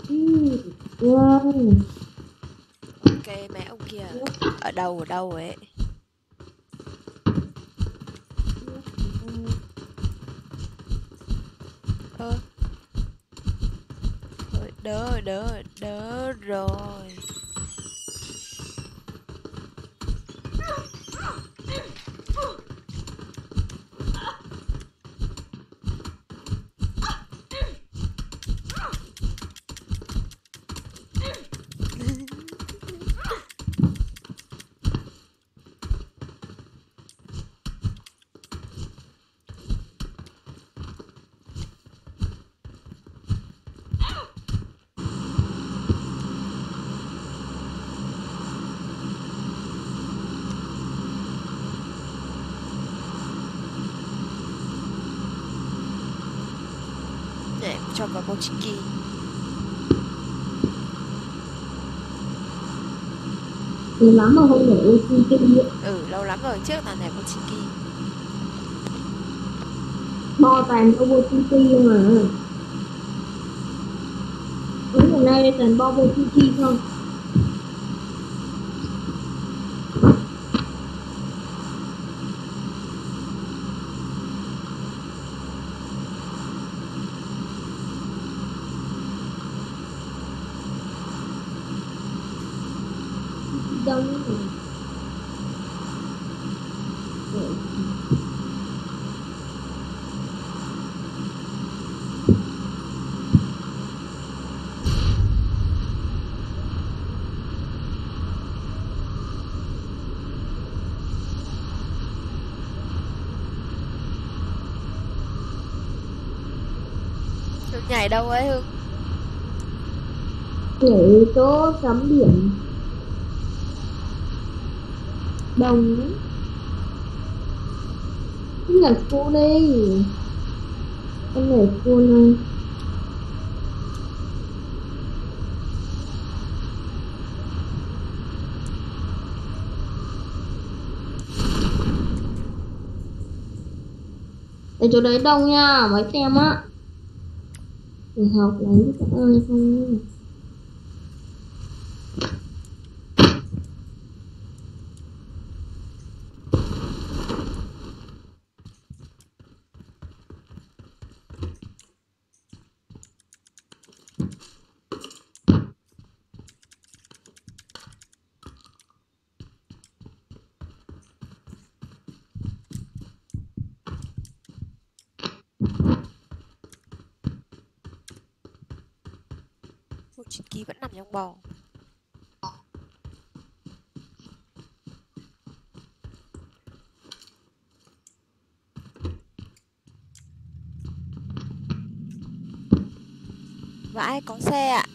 Wow. Ok mấy ông kia ở đâu ấy. Ơ thôi đỡ rồi. Để em cho vào Mochiki. Lâu lắm mà không nhảy OTT. Lâu lắm rồi, trước là nhảy Mochiki. Bo toàn OTT mà. Mấy ngày nay toàn bo OTT không? Đông rồi. Hương nhảy đâu ấy Hương? Nhảy chỗ cắm biển đông ấy. Em nhảy cô đi. Em nhảy cô này. Ở chỗ đấy đông nha, mấy tem á. Trường học lấy có ai không nhá. Mochiki vẫn nằm trong bò. Vãi có xe ạ.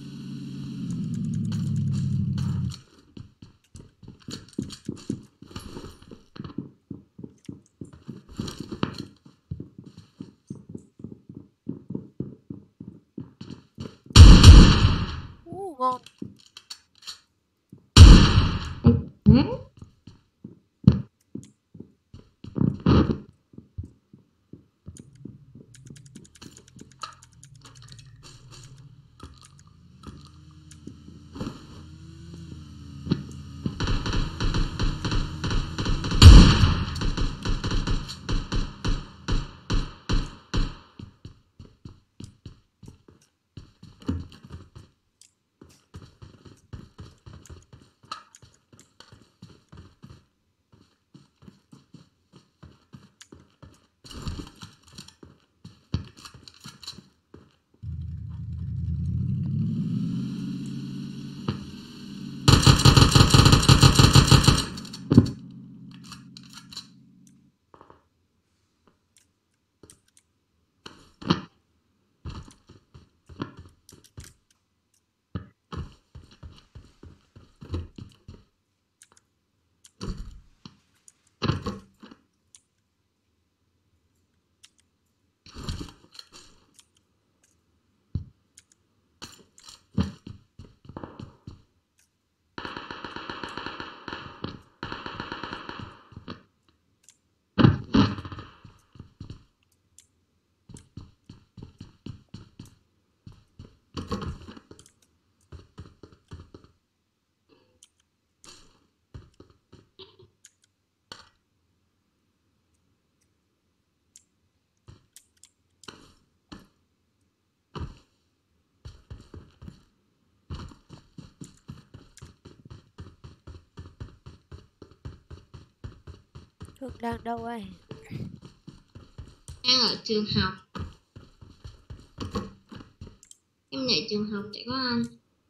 Ngon. Hương đang đâu ấy? Đang ở trường học. Em nhảy trường học chạy có ăn.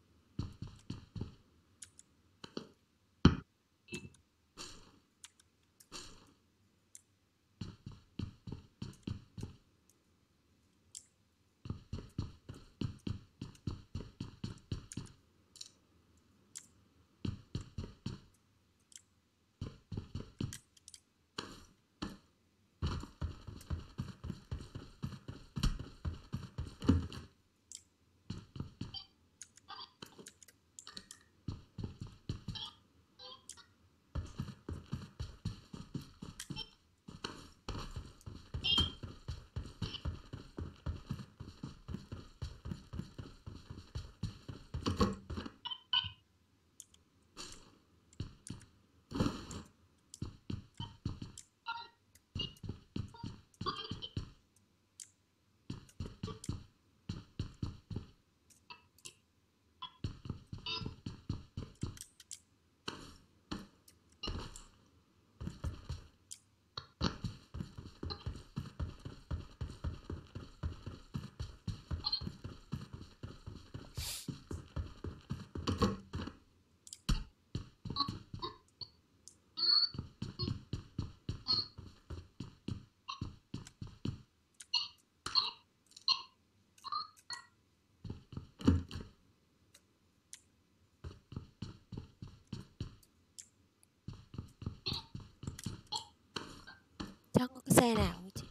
Chẳng có cái xe nào hết chị.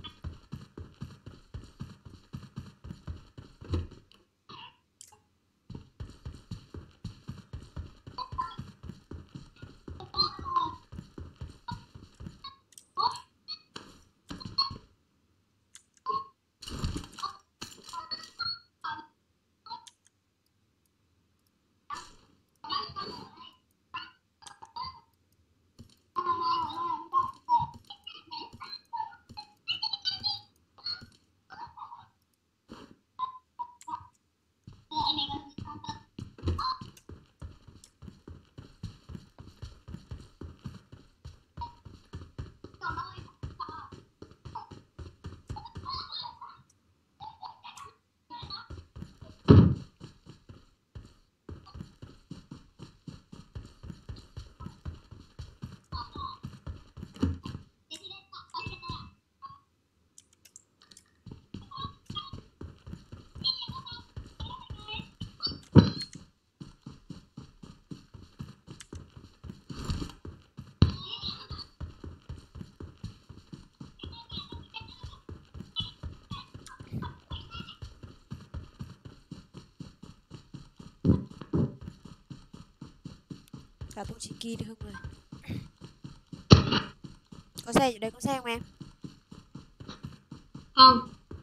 Cả bộ chị kia được không này? Có xe ở đây, có xe không em? Không.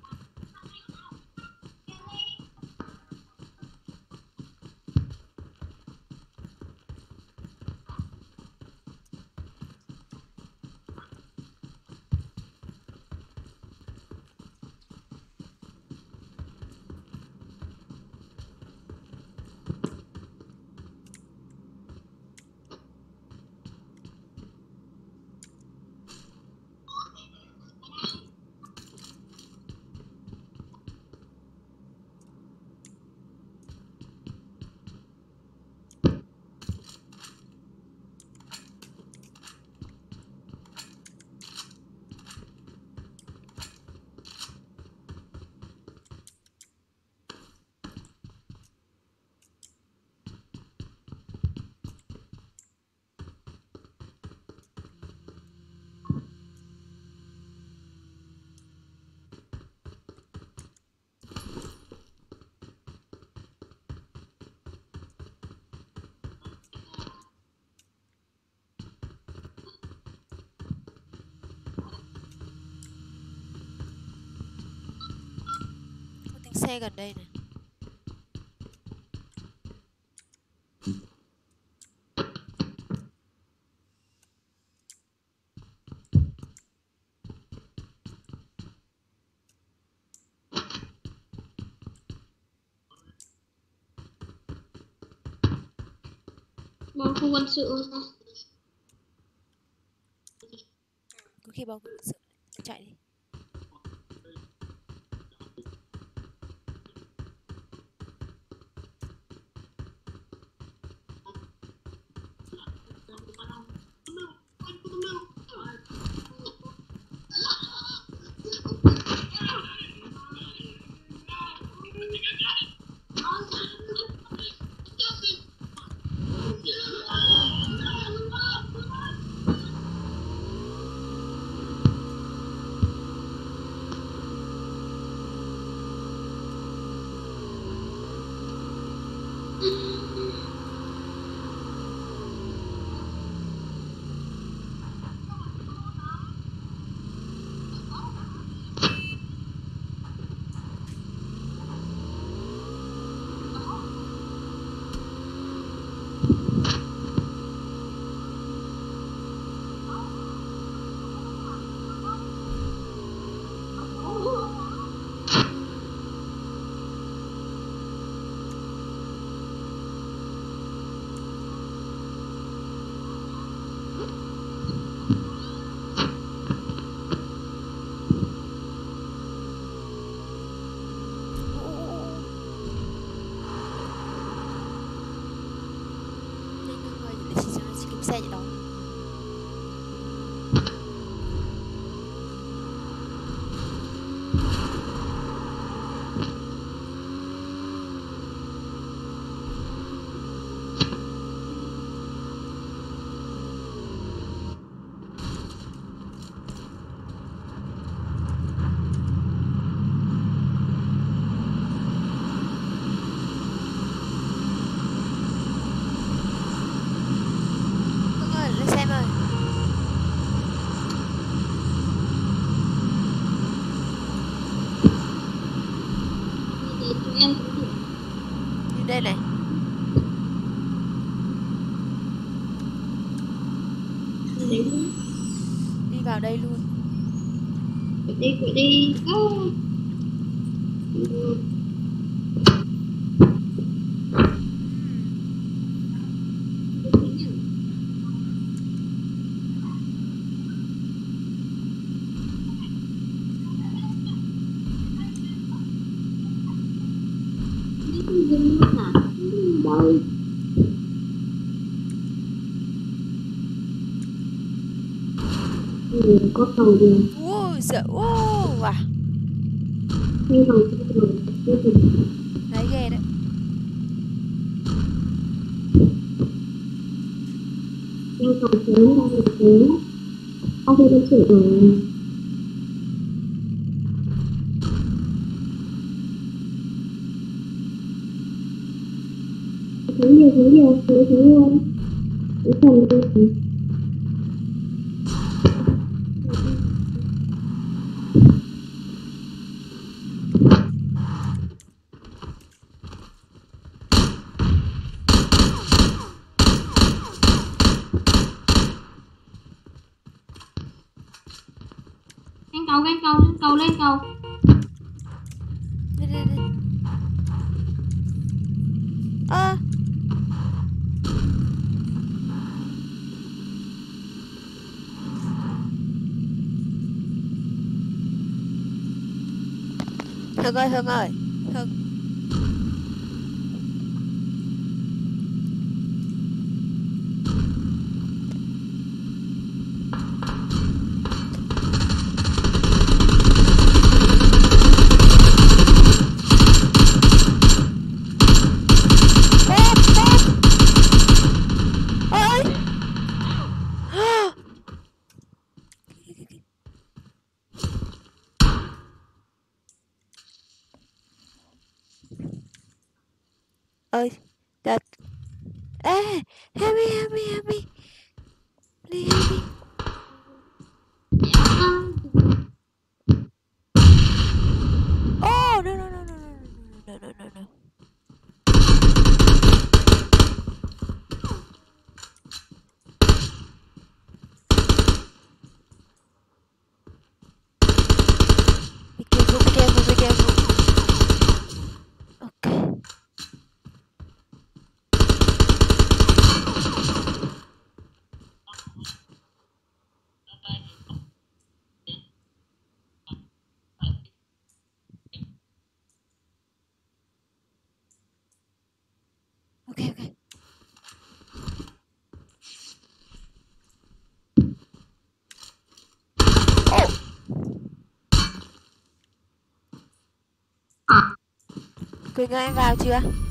Có tiếng xe gần đây này. Bọn không quân sự sao? khi bầu cử sự chạy đi. Xe vậy đó. Hưng ơi, lên xe em ơi. Em Đi đây này. đấy Đi vào đây luôn. phải đi dừng hả? Đâu? Có cầu gì? Sợ à. Hay cầu Thấy ghê đấy. Hay cầu sớm ra được sớm. Ông thấy con sửa rồi. Thấy nhiều, thấy luôn. Thấy phần luôn. Lên cầu. Đi. Ơ. Hưng ơi. Hưng. Ơi, đặt. Ê, help me. Please help me. Oh, no. Be careful. Okay. Quỳnh ơi em vào chưa?